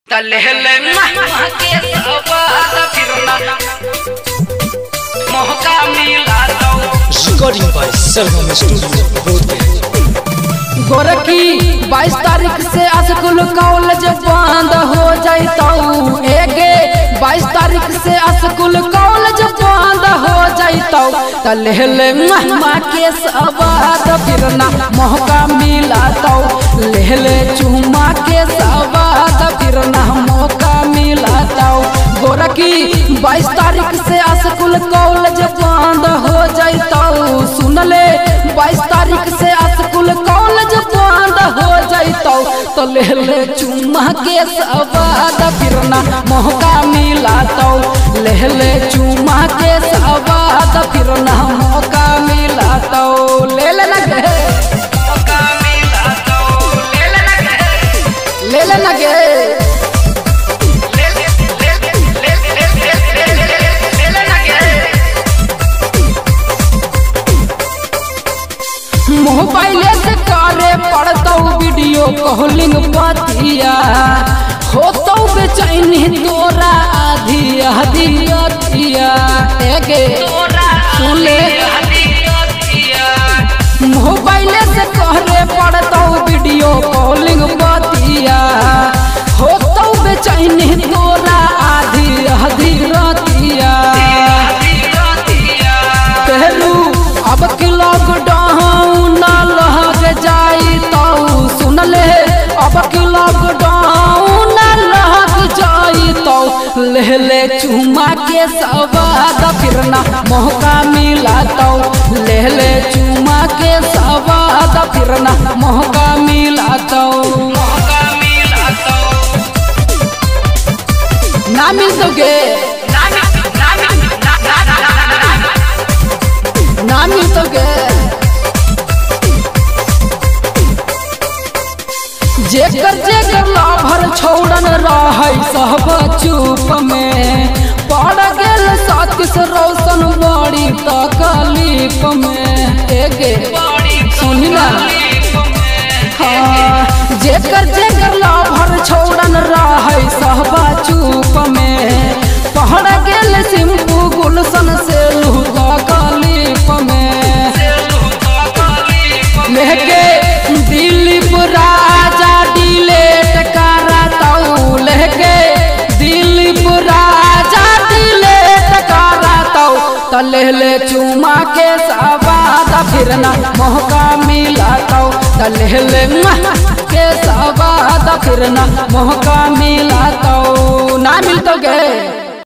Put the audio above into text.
तलहले के सवाद फिरना मौका मिला दो। रिकॉर्डिंग बाय सरगम स्टूडियो गोरखी 22 तारीख से स्कूल कॉलेज बंद हो जाता। 22 तारीख से स्कूल कॉलेज बंद हो जाता। तलहले के सवाद फिरना मौका मिला तो लेहले चुमा के सवाद फिरना मौका मिला तो। गोरखी 22 तारीख से स्कूल कॉलेज बंद हो जाता। सुन ले 22 तारीख से स्कूल कॉलेज बंद हो जाता। तो लेहले चुमा के सवाद फिरना मौका मिला तो लेहले चुमा के सवाद फिरना मौका मिला तो। ले लेना गे मौका मिला दो। ले लेना गे ले लेना गे मोबाइल से करे पड़ता वीडियो कॉलिंग बतिया होता बेचैनी तोरा आधी हदिया सुन ले मोबाइल से करे पड़ता वीडियो कॉलिंग बतिया होता बेचैनी तोरा आधी हदिया कहलू अब के लॉकडाउन लग जाई तो सुन ले अब के लॉकडाउन लग जाई तो लेहले चुमा के सवाद फिरना मौका मिला तो लेहले चुमा के सवाद फिरना मौका मिला तो। मौका मिला दो। ना मिल दोगे ना मिल दोगे जेकर जेकर लाभर छोड़न रहे सब चुप में पड़ गेल सातिस रोशन बड़ी तकलीफ में। सुनी ना हाँ जेकर जेकर लाभर छोड़न रहे सब चुप में पड़ गेल सिंपू गुलशन से तकलीफ में। लेके दिलीप राजा डिलेट कराता लेके दिलीप राजा डिलेट कराता। तलेले चुमा के सवाद फिरना मौका मिला तो तलेले के सवाद फिरना मौका मिला तो।